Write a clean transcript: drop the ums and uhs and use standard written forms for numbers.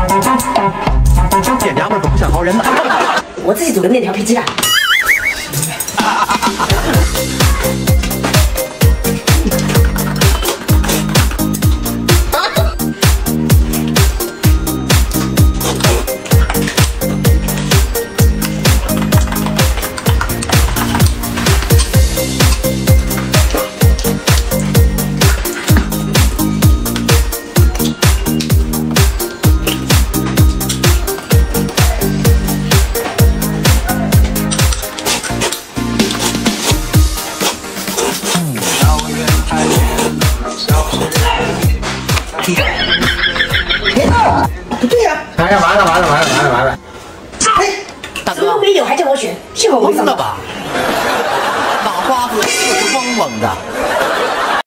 这娘们可不像好人呐。 我自己煮的面条配鸡蛋。不对呀！ 哎呀，完了！ 哎，大哥，什么没有还叫我选，幸好我没上当。 了吧？大瓜子是嗡嗡的。